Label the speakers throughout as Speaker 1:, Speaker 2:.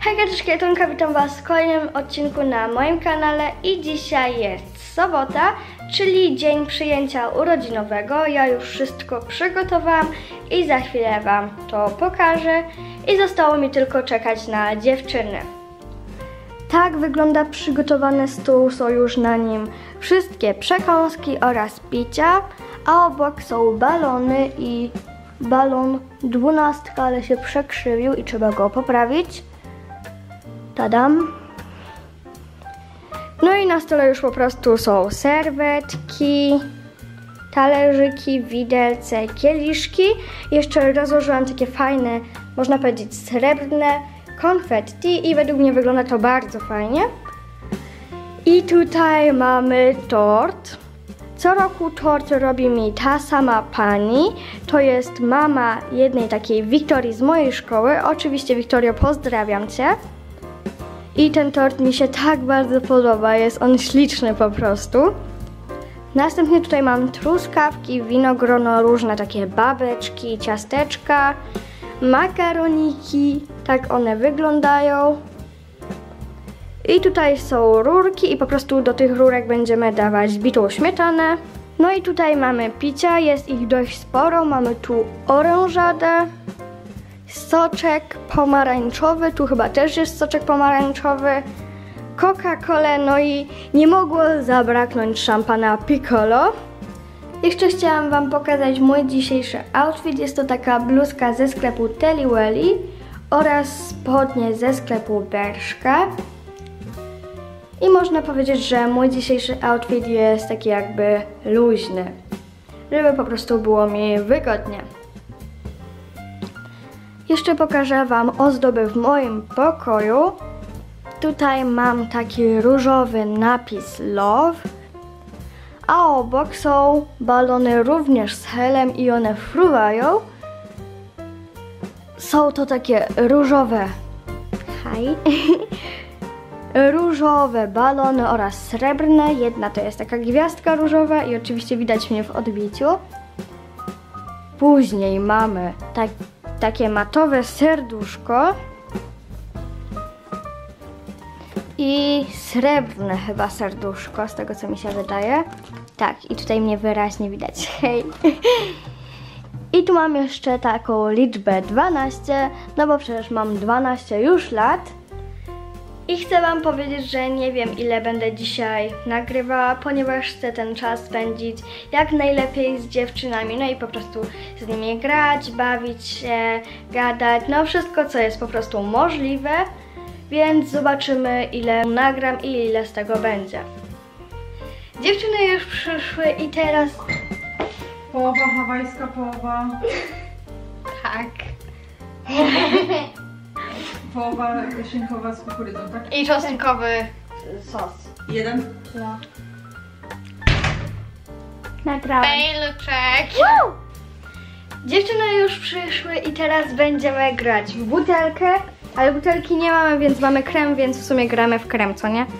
Speaker 1: Hej, Kietonka, witam Was w kolejnym odcinku na moim kanale i dzisiaj jest sobota, czyli dzień przyjęcia urodzinowego. Ja już wszystko przygotowałam i za chwilę Wam to pokażę i zostało mi tylko czekać na dziewczyny. Tak wygląda przygotowany stół, są już na nim wszystkie przekąski oraz picia, a obok są balony i balon 12, ale się przekrzywił i trzeba go poprawić. Tadam. No i na stole już po prostu są serwetki, talerzyki, widelce, kieliszki. Jeszcze rozłożyłam takie fajne, można powiedzieć srebrne konfetti i według mnie wygląda to bardzo fajnie. I tutaj mamy tort. Co roku tort robi mi ta sama pani. To jest mama jednej takiej Wiktorii z mojej szkoły. Oczywiście, Wiktorio, pozdrawiam Cię. I ten tort mi się tak bardzo podoba, jest on śliczny po prostu. Następnie tutaj mam truskawki, winogrono, różne takie babeczki, ciasteczka, makaroniki, tak one wyglądają. I tutaj są rurki i po prostu do tych rurek będziemy dawać bitą śmietanę. No i tutaj mamy picia, jest ich dość sporo, mamy tu orężadę, soczek pomarańczowy, tu chyba też jest soczek pomarańczowy, Coca-Colę, no i nie mogło zabraknąć szampana Piccolo. Jeszcze chciałam Wam pokazać mój dzisiejszy outfit. Jest to taka bluzka ze sklepu Telly oraz spodnie ze sklepu Bershka. I można powiedzieć, że mój dzisiejszy outfit jest taki jakby luźny, żeby po prostu było mi wygodnie. Jeszcze pokażę Wam ozdoby w moim pokoju. Tutaj mam taki różowy napis Love, a obok są balony również z helem i one fruwają. Są to takie różowe różowe balony oraz srebrne. Jedna to jest taka gwiazdka różowa i oczywiście widać mnie w odbiciu. Później mamy takie matowe serduszko i srebrne chyba serduszko, z tego co mi się wydaje. Tak, i tutaj mnie wyraźnie widać. Hej! I tu mam jeszcze taką liczbę 12, no bo przecież mam 12 już lat. I chcę Wam powiedzieć, że nie wiem, ile będę dzisiaj nagrywała, ponieważ chcę ten czas spędzić jak najlepiej z dziewczynami, no i po prostu z nimi grać, bawić się, gadać, no wszystko, co jest po prostu możliwe, więc zobaczymy, ile nagram i ile z tego będzie. Dziewczyny już przyszły i teraz...
Speaker 2: Połowa hawajska, połowa...
Speaker 1: Tak.
Speaker 2: Połowa szynkowa z kukurydzą, tak?
Speaker 1: I czosnkowy sos.
Speaker 2: Jeden?
Speaker 1: No. Nagrałem. Fejluczek. Dziewczyny już przyszły i teraz będziemy grać w butelkę, ale butelki nie mamy, więc mamy krem, więc w sumie gramy w krem, co nie?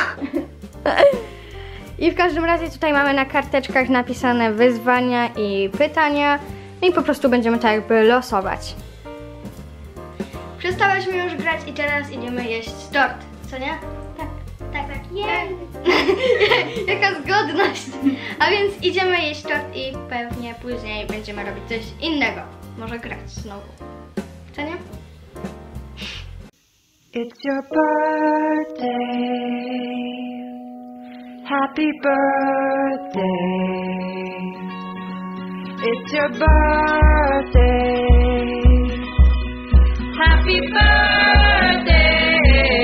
Speaker 1: I w każdym razie tutaj mamy na karteczkach napisane wyzwania i pytania i po prostu będziemy tak jakby losować. Przestałyśmy już grać i teraz idziemy jeść tort, co nie? Tak, tak, tak. Jej! Jaka zgodność! A więc idziemy jeść tort i pewnie później będziemy robić coś innego. Może grać znowu. Co nie?
Speaker 3: It's your birthday. Happy birthday. It's your birthday. Happy birthday.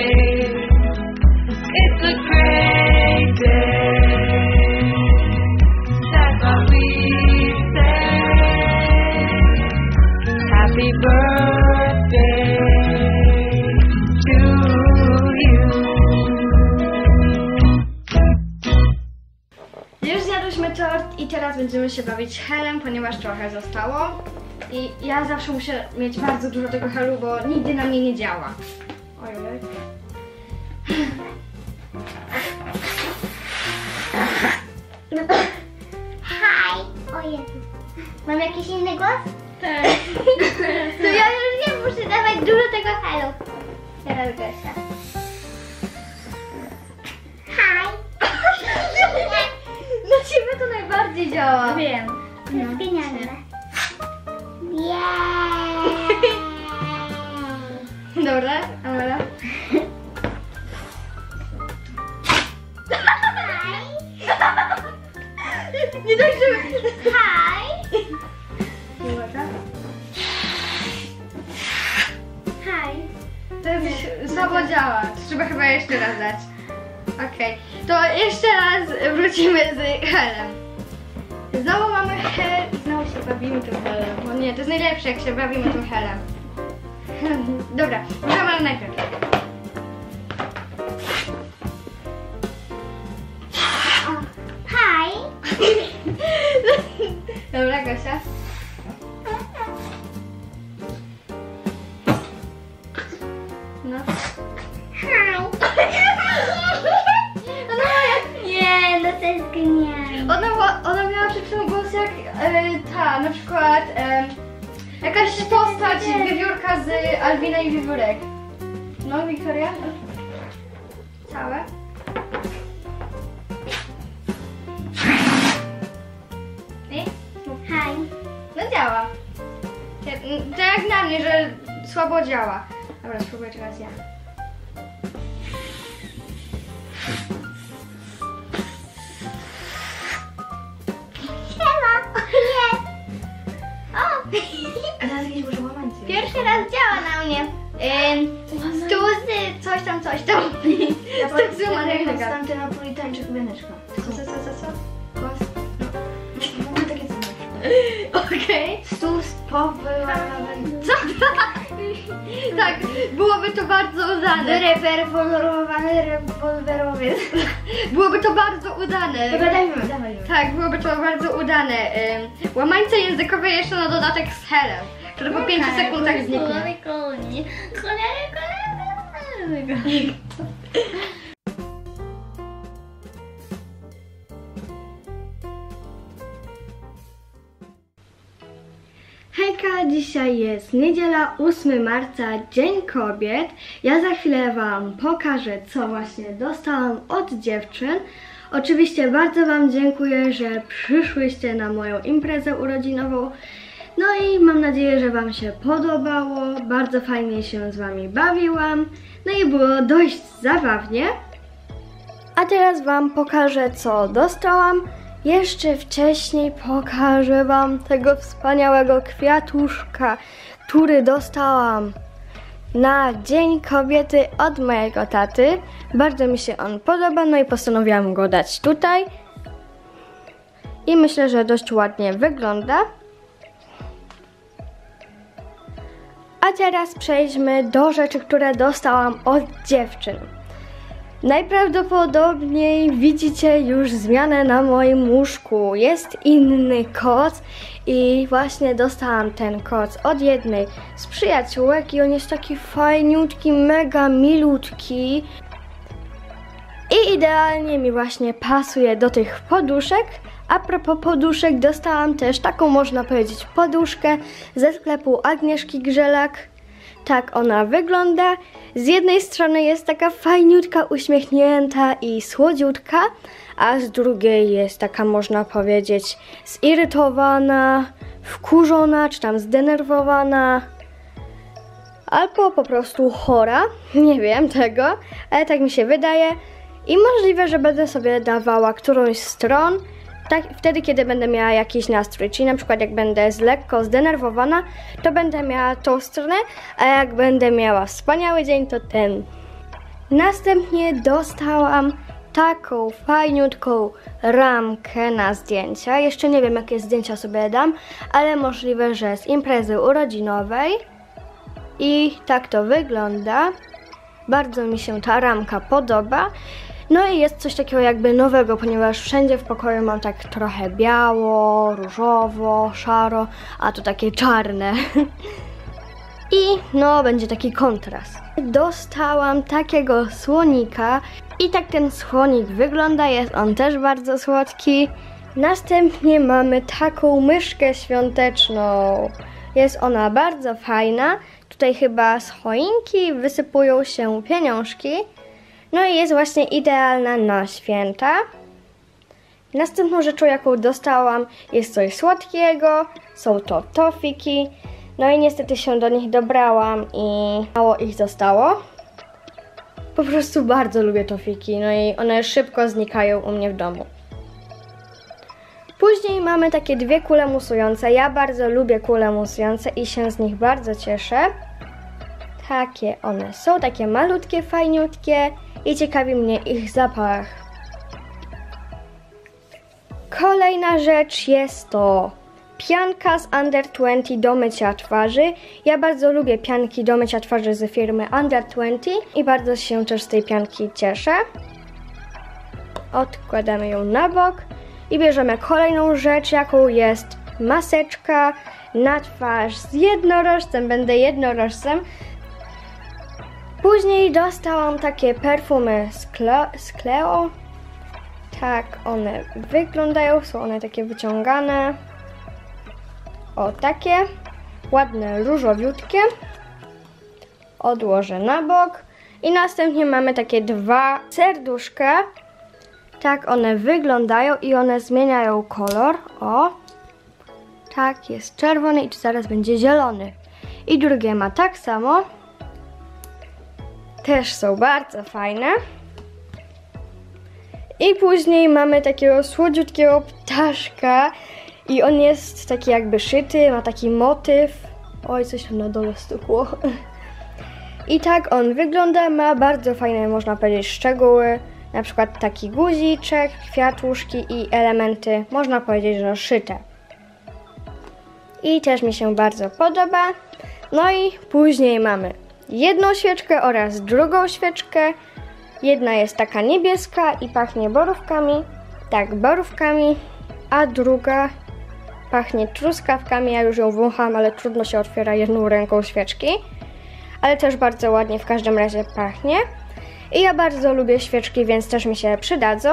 Speaker 3: It's a great day. That's what we say. Happy birthday to you.
Speaker 1: Już zjadłyśmy tort i teraz będziemy się bawić helem, ponieważ trochę zostało. I ja zawsze muszę mieć bardzo dużo tego helu, bo nigdy na mnie nie działa. Ojej.
Speaker 4: Hi! O Jezu. Mam jakiś inny głos?
Speaker 1: Tak.
Speaker 4: To ja już nie muszę dawać dużo tego helu. Teraz Gosia. Hej.
Speaker 1: Na ciebie to najbardziej działa.
Speaker 4: Wiem. To jest genialne. Jej.
Speaker 1: Dobra, Amela. Nie tak, żeby...
Speaker 4: Hej.
Speaker 1: Nie można?
Speaker 4: Hej.
Speaker 1: To już słabo działa. To trzeba chyba jeszcze raz dać. Okej. To jeszcze raz wrócimy z Helem. Znowu mamy Hel i znowu się bawimy tym Helem. Bo nie, to jest najlepsze, jak się bawimy tym Helem. Dobra, możemy najpierw.
Speaker 4: Hej.
Speaker 1: Dobra, Gosia. No.
Speaker 4: Hej. Nie, no to jest genialne.
Speaker 1: Ona miała przed chwilą głos jak ta, na przykład jakaś postać wiewiórka z Alwina i Wiewiórek. No, Wiktoria? Całe? Nie?
Speaker 4: Hej.
Speaker 1: No działa. To jak na mnie, że słabo działa. Dobra, spróbuję teraz ja.
Speaker 4: Siema. Nie. O.
Speaker 1: A teraz jakieś może łamańcy.
Speaker 4: Pierwszy raz działa na mnie. Stuzy, coś tam, coś tam.
Speaker 1: Stuk złamanego.
Speaker 2: Tam te napolitańczyk wianeczka.
Speaker 1: Co?
Speaker 2: W ogóle takie coś.
Speaker 1: Okej.
Speaker 2: Stół powyłamany.
Speaker 1: Co? Tak, byłoby to bardzo udane.
Speaker 4: Rewolwerowy.
Speaker 1: Byłoby to bardzo udane.
Speaker 2: Dobra, dawaj.
Speaker 1: Tak, byłoby to bardzo udane. Łamańce językowe jeszcze na dodatek z Helem, który po 5 sekundach zniknie. Hejka, dzisiaj jest niedziela 8 marca, Dzień Kobiet. Ja za chwilę Wam pokażę, co właśnie dostałam od dziewczyn. Oczywiście bardzo Wam dziękuję, że przyszłyście na moją imprezę urodzinową. No i mam nadzieję, że Wam się podobało. Bardzo fajnie się z Wami bawiłam. No i było dość zabawnie. A teraz Wam pokażę, co dostałam. Jeszcze wcześniej pokażę Wam tego wspaniałego kwiatuszka, który dostałam na Dzień Kobiety od mojego taty. Bardzo mi się on podoba, no i postanowiłam go dać tutaj. I myślę, że dość ładnie wygląda. A teraz przejdźmy do rzeczy, które dostałam od dziewczyn. Najprawdopodobniej widzicie już zmianę na moim łóżku. Jest inny koc i właśnie dostałam ten koc od jednej z przyjaciółek i on jest taki fajniutki, mega milutki. I idealnie mi właśnie pasuje do tych poduszek. A propos poduszek, dostałam też taką, można powiedzieć, poduszkę ze sklepu Agnieszki Grzelak. Tak ona wygląda. Z jednej strony jest taka fajniutka, uśmiechnięta i słodziutka, a z drugiej jest taka, można powiedzieć, zirytowana, wkurzona, czy tam zdenerwowana, albo po prostu chora. Nie wiem tego, ale tak mi się wydaje. I możliwe, że będę sobie dawała którąś z stron, tak, wtedy, kiedy będę miała jakiś nastrój, czyli na przykład jak będę lekko zdenerwowana, to będę miała tą stronę, a jak będę miała wspaniały dzień, to ten. Następnie dostałam taką fajniutką ramkę na zdjęcia. Jeszcze nie wiem, jakie zdjęcia sobie dam, ale możliwe, że z imprezy urodzinowej. I tak to wygląda. Bardzo mi się ta ramka podoba. No i jest coś takiego jakby nowego, ponieważ wszędzie w pokoju mam tak trochę biało, różowo, szaro, a tu takie czarne. I no, będzie taki kontrast. Dostałam takiego słonika i tak ten słonik wygląda, jest on też bardzo słodki. Następnie mamy taką myszkę świąteczną. Jest ona bardzo fajna. tutaj chyba z choinki wysypują się pieniążki. No i jest właśnie idealna na święta. Następną rzeczą, jaką dostałam, jest coś słodkiego. Są to tofiki. No i niestety się do nich dobrałam i mało ich zostało. Po prostu bardzo lubię tofiki, no i one szybko znikają u mnie w domu. Później mamy takie dwie kule musujące. Ja bardzo lubię kule musujące i się z nich bardzo cieszę. Takie one są, takie malutkie, fajniutkie i ciekawi mnie ich zapach. Kolejna rzecz jest to pianka z Under 20 do mycia twarzy. Ja bardzo lubię pianki do mycia twarzy z firmy Under 20 i bardzo się też z tej pianki cieszę. Odkładamy ją na bok i bierzemy kolejną rzecz, jaką jest maseczka na twarz z jednorożcem. Będę jednorożcem. Później dostałam takie perfumy z Cleo. Tak one wyglądają, są one takie wyciągane. O, takie ładne, różowiutkie. Odłożę na bok. I następnie mamy takie dwa serduszka. Tak one wyglądają i one zmieniają kolor. O, tak, jest czerwony i zaraz będzie zielony. I drugie ma tak samo. Też są bardzo fajne. I później mamy takiego słodziutkiego ptaszka. I on jest taki jakby szyty, ma taki motyw. Oj, coś tam na dole stukło. I tak on wygląda, ma bardzo fajne, można powiedzieć, szczegóły. Na przykład taki guziczek, kwiatuszki i elementy, można powiedzieć, że szyte. I też mi się bardzo podoba. No i później mamy jedną świeczkę oraz drugą świeczkę. Jedna jest taka niebieska i pachnie borówkami. Tak, borówkami. A druga pachnie truskawkami. Ja już ją wącham, ale trudno się otwiera jedną ręką świeczki. Ale też bardzo ładnie w każdym razie pachnie. I ja bardzo lubię świeczki, więc też mi się przydadzą.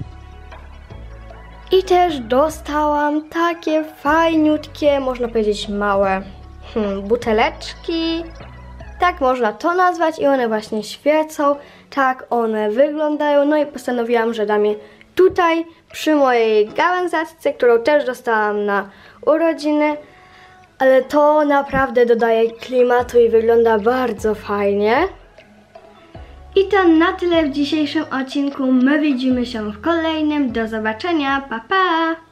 Speaker 1: I też dostałam takie fajniutkie, można powiedzieć małe buteleczki. Tak można to nazwać i one właśnie świecą. Tak one wyglądają. No i postanowiłam, że dam je tutaj przy mojej gałęzaczce, którą też dostałam na urodziny. Ale to naprawdę dodaje klimatu i wygląda bardzo fajnie. I to na tyle w dzisiejszym odcinku. My widzimy się w kolejnym. Do zobaczenia. Pa, pa!